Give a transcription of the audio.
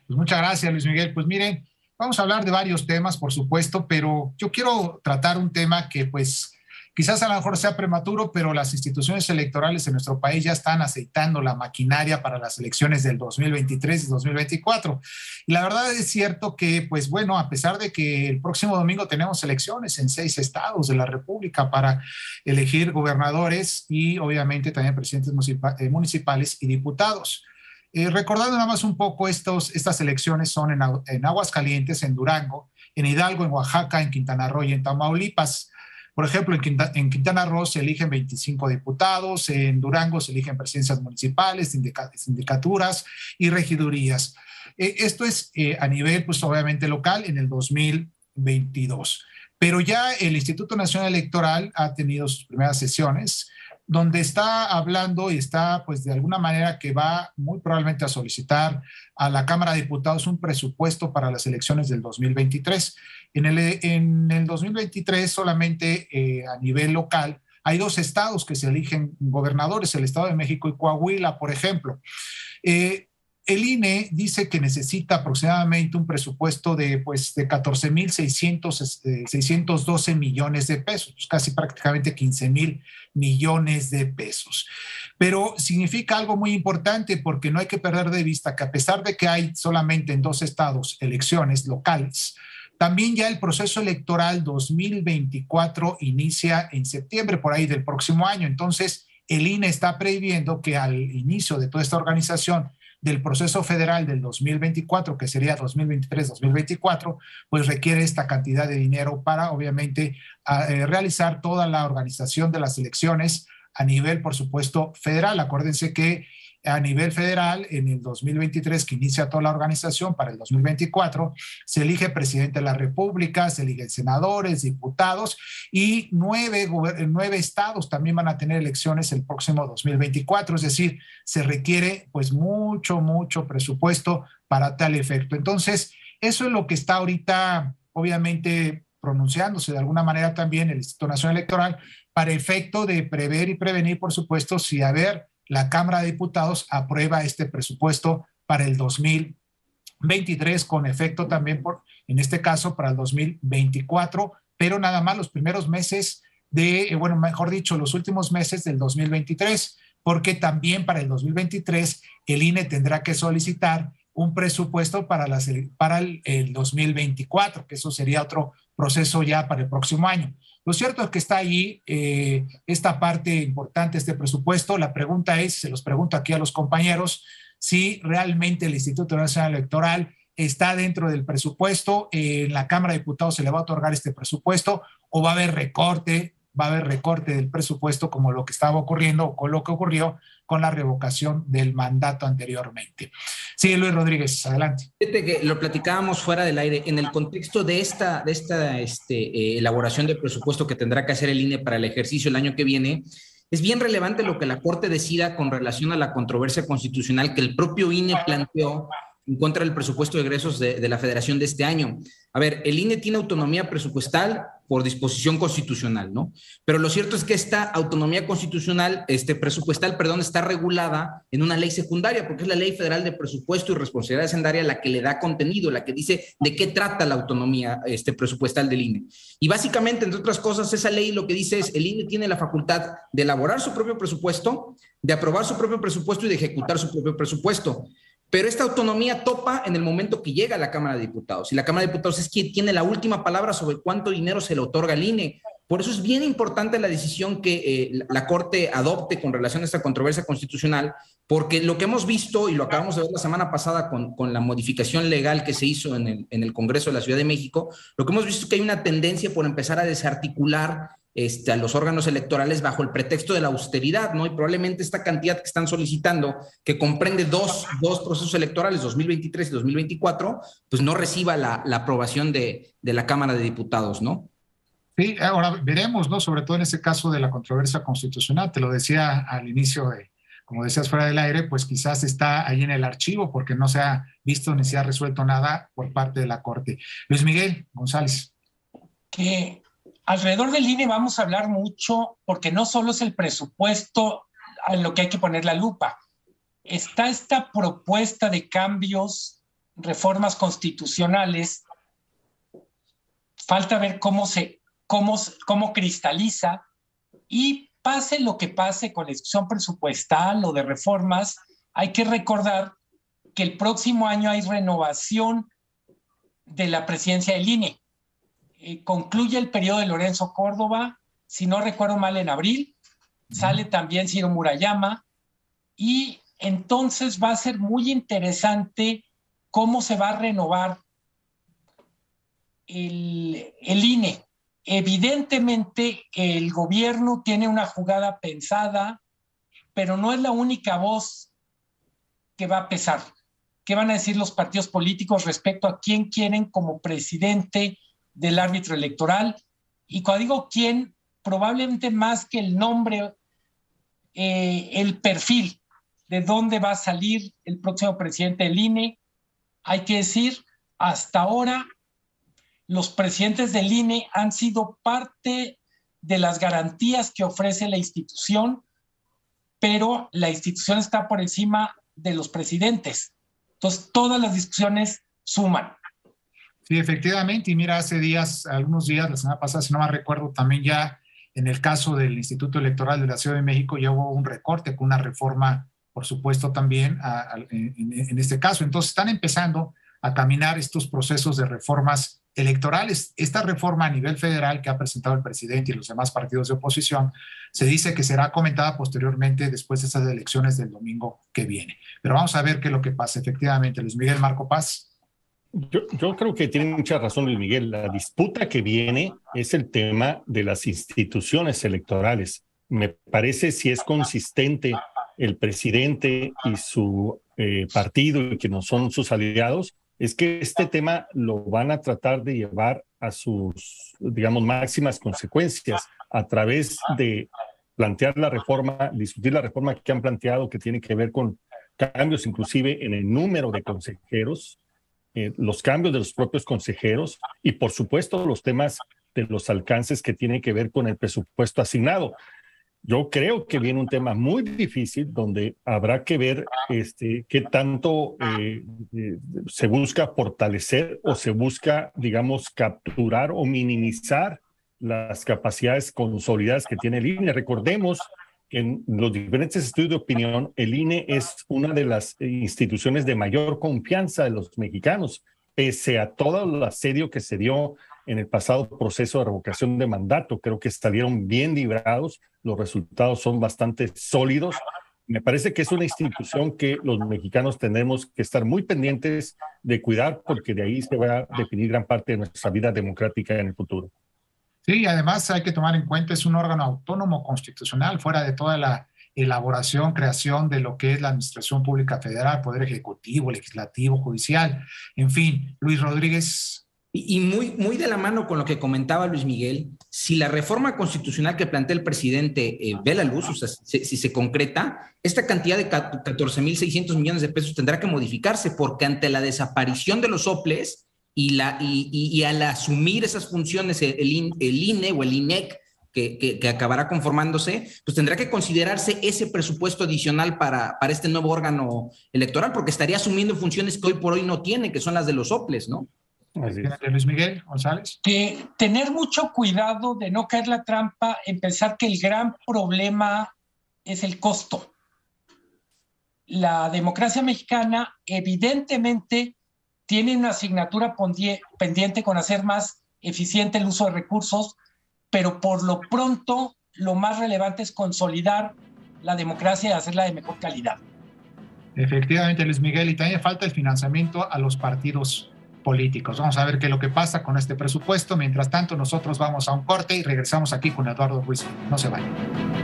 Pues muchas gracias, Luis Miguel. Pues miren, vamos a hablar de varios temas, por supuesto, pero yo quiero tratar un tema que pues quizás a lo mejor sea prematuro, pero las instituciones electorales en nuestro país ya están aceitando la maquinaria para las elecciones del 2023 y 2024. Y la verdad es cierto que, pues bueno, a pesar de que el próximo domingo tenemos elecciones en 6 estados de la República para elegir gobernadores y obviamente también presidentes municipales y diputados. Recordando nada más un poco, estas elecciones son en Aguascalientes, en Durango, en Hidalgo, en Oaxaca, en Quintana Roo y en Tamaulipas. Por ejemplo, en Quintana Roo se eligen 25 diputados, en Durango se eligen presidencias municipales, sindicaturas y regidurías. Esto es a nivel, pues obviamente local, en el 2022. Pero ya el Instituto Nacional Electoral ha tenido sus primeras sesiones donde está hablando y está, pues de alguna manera que va muy probablemente a solicitar a la Cámara de Diputados un presupuesto para las elecciones del 2023. En el 2023 solamente a nivel local hay 2 estados que se eligen gobernadores, el Estado de México y Coahuila, por ejemplo. El INE dice que necesita aproximadamente un presupuesto de 14,612 millones de pesos, pues casi prácticamente 15,000 millones de pesos. Pero significa algo muy importante porque no hay que perder de vista que a pesar de que hay solamente en 2 estados elecciones locales, también ya el proceso electoral 2024 inicia en septiembre, por ahí del próximo año. Entonces, el INE está previendo que al inicio de toda esta organización del proceso federal del 2024, que sería 2023-2024, pues requiere esta cantidad de dinero para, obviamente, realizar toda la organización de las elecciones a nivel, por supuesto, federal. Acuérdense que a nivel federal, en el 2023, que inicia toda la organización, para el 2024, se elige presidente de la República, se eligen senadores, diputados, y 9 estados también van a tener elecciones el próximo 2024, es decir, se requiere pues mucho presupuesto para tal efecto. Entonces, eso es lo que está ahorita, obviamente, pronunciándose de alguna manera también el Instituto Nacional Electoral, para efecto de prever y prevenir, por supuesto, si la Cámara de Diputados aprueba este presupuesto para el 2023, con efecto también, en este caso, para el 2024, pero nada más los primeros meses bueno, mejor dicho, los últimos meses del 2023, porque también para el 2023 el INE tendrá que solicitar un presupuesto para el 2024, que eso sería otro proceso ya para el próximo año. Lo cierto es que está ahí esta parte importante, este presupuesto. La pregunta es, se los pregunto aquí a los compañeros, si realmente el Instituto Nacional Electoral está dentro del presupuesto, en la Cámara de Diputados se le va a otorgar este presupuesto o va a haber recorte del presupuesto como lo que estaba ocurriendo o con lo que ocurrió con la revocación del mandato anteriormente. Sí, Luis Rodríguez, adelante. Fíjate que lo platicábamos fuera del aire, en el contexto de esta elaboración de presupuesto que tendrá que hacer el INE para el ejercicio el año que viene. Es bien relevante lo que la Corte decida con relación a la controversia constitucional que el propio INE planteó en contra del presupuesto de egresos de la Federación de este año. A ver, el INE tiene autonomía presupuestal por disposición constitucional, ¿no? Pero lo cierto es que esta autonomía constitucional, presupuestal, perdón, está regulada en una ley secundaria, porque es la Ley Federal de Presupuesto y Responsabilidad Hacendaria la que le da contenido, la que dice de qué trata la autonomía presupuestal del INE. Y básicamente, entre otras cosas, esa ley lo que dice es el INE tiene la facultad de elaborar su propio presupuesto, de aprobar su propio presupuesto y de ejecutar su propio presupuesto. Pero esta autonomía topa en el momento que llega a la Cámara de Diputados. Y la Cámara de Diputados es quien tiene la última palabra sobre cuánto dinero se le otorga al INE. Por eso es bien importante la decisión que la Corte adopte con relación a esta controversia constitucional, porque lo que hemos visto, y lo acabamos de ver la semana pasada con la modificación legal que se hizo en el Congreso de la Ciudad de México, lo que hemos visto es que hay una tendencia por empezar a desarticular a los órganos electorales bajo el pretexto de la austeridad, ¿no? Y probablemente esta cantidad que están solicitando, que comprende dos procesos electorales, 2023 y 2024, pues no reciba la aprobación de la Cámara de Diputados, ¿no? Sí, ahora veremos, ¿no? Sobre todo en ese caso de la controversia constitucional, te lo decía al inicio como decías fuera del aire, pues quizás está ahí en el archivo porque no se ha visto ni se ha resuelto nada por parte de la Corte. Luis Miguel González. Que alrededor del INE vamos a hablar mucho porque no solo es el presupuesto a lo que hay que poner la lupa. Está esta propuesta de cambios reformas constitucionales. Falta ver cómo cristaliza, y pase lo que pase con la discusión presupuestal o de reformas, hay que recordar que el próximo año hay renovación de la presidencia del INE. Concluye el periodo de Lorenzo Córdoba, si no recuerdo mal, en abril. Sale también Ciro Murayama, y entonces va a ser muy interesante cómo se va a renovar el INE. Evidentemente el gobierno tiene una jugada pensada, pero no es la única voz que va a pesar. ¿Qué van a decir los partidos políticos respecto a quién quieren como presidente del árbitro electoral? Y cuando digo quién, probablemente más que el nombre, el perfil de dónde va a salir el próximo presidente del INE. Hay que decir, hasta ahora los presidentes del INE han sido parte de las garantías que ofrece la institución, pero la institución está por encima de los presidentes. Entonces, todas las discusiones suman. Sí, efectivamente. Y mira, hace días, algunos días, la semana pasada, si no me recuerdo, también ya en el caso del Instituto Electoral de la Ciudad de México ya hubo un recorte con una reforma, por supuesto, también en este caso. Entonces, están empezando a caminar estos procesos de reformas electorales. Esta reforma a nivel federal que ha presentado el presidente y los demás partidos de oposición, se dice que será comentada posteriormente después de esas elecciones del domingo que viene. Pero vamos a ver qué es lo que pasa efectivamente. Luis Miguel, Marco Paz. Yo creo que tiene mucha razón Luis Miguel. La disputa que viene es el tema de las instituciones electorales. Me parece, si es consistente el presidente y su partido, y que no son sus aliados, es que este tema lo van a tratar de llevar a sus, digamos, máximas consecuencias a través de plantear la reforma, discutir la reforma que han planteado, que tiene que ver con cambios inclusive en el número de consejeros, los cambios de los propios consejeros y, por supuesto, los temas de los alcances que tienen que ver con el presupuesto asignado. Yo creo que viene un tema muy difícil donde habrá que ver qué tanto se busca fortalecer o se busca, digamos, capturar o minimizar las capacidades consolidadas que tiene el INE. Recordemos que en los diferentes estudios de opinión, el INE es una de las instituciones de mayor confianza de los mexicanos, pese a todo el asedio que se dio en el pasado proceso de revocación de mandato. Creo que salieron bien librados, los resultados son bastante sólidos. Me parece que es una institución que los mexicanos tenemos que estar muy pendientes de cuidar, porque de ahí se va a definir gran parte de nuestra vida democrática en el futuro. Sí, y además hay que tomar en cuenta, es un órgano autónomo constitucional, fuera de toda la elaboración, creación de lo que es la Administración Pública Federal, Poder Ejecutivo, Legislativo, Judicial, en fin. Luis Rodríguez. Y muy de la mano con lo que comentaba Luis Miguel, si la reforma constitucional que plantea el presidente ve la luz, o sea, si se concreta, esta cantidad de 14,600 millones de pesos tendrá que modificarse, porque ante la desaparición de los soples y al asumir esas funciones el INE o el INEC, que acabará conformándose, pues tendrá que considerarse ese presupuesto adicional para este nuevo órgano electoral, porque estaría asumiendo funciones que hoy por hoy no tiene, que son las de los soples, ¿no? Luis Miguel González. Tener mucho cuidado de no caer la trampa en pensar que el gran problema es el costo. La democracia mexicana evidentemente tiene una asignatura pendiente con hacer más eficiente el uso de recursos, pero por lo pronto lo más relevante es consolidar la democracia y hacerla de mejor calidad. Efectivamente, Luis Miguel, y también falta el financiamiento a los partidos políticos. Vamos a ver qué es lo que pasa con este presupuesto. Mientras tanto, nosotros vamos a un corte y regresamos aquí con Eduardo Ruiz. No se vayan.